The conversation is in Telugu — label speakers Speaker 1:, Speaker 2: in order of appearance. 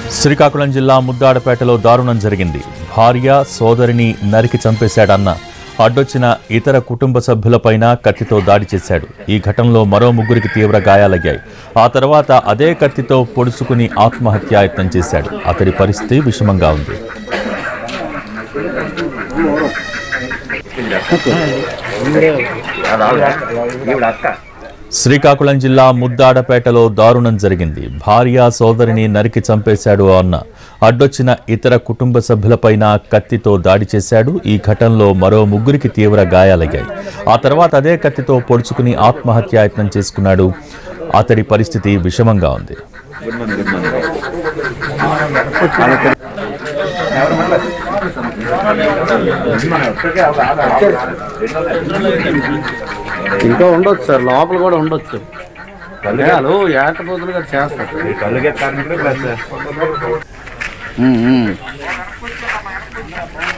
Speaker 1: శ్రీకాకుళం జిల్లా ముద్దాడపేటలో దారుణం జరిగింది. భార్య సోదరిని నరికి చంపేశాడన్న అడ్డొచ్చిన ఇతర కుటుంబ సభ్యులపైన కత్తితో దాడి చేశాడు. ఈ ఘటనలో మరో ముగ్గురికి తీవ్ర గాయాలయ్యాయి. ఆ తర్వాత అదే కత్తితో పొడుచుకుని ఆత్మహత్యాయత్నం చేశాడు. అతడి పరిస్థితి విషమంగా ఉంది. శ్రీకాకుళం జిల్లా ముద్దాడపేటలో దారుణం జరిగింది. భార్య సోదరిని నరికి చంపేశాడు అన్న అడ్డొచ్చిన ఇతర కుటుంబ సభ్యులపైన కత్తితో దాడి చేశాడు. ఈ ఘటనలో మరో ముగ్గురికి తీవ్ర గాయాలయ్యాయి. ఆ తర్వాత అదే కత్తితో పొడుచుకుని ఆత్మహత్యాయత్నం చేసుకున్నాడు. అతడి పరిస్థితి విషమంగా ఉంది.
Speaker 2: ఇంకా ఉండొచ్చు సార్, లోపల కూడా ఉండొచ్చు. కళ్ళు ఏటపోతులుగా చేస్తారు.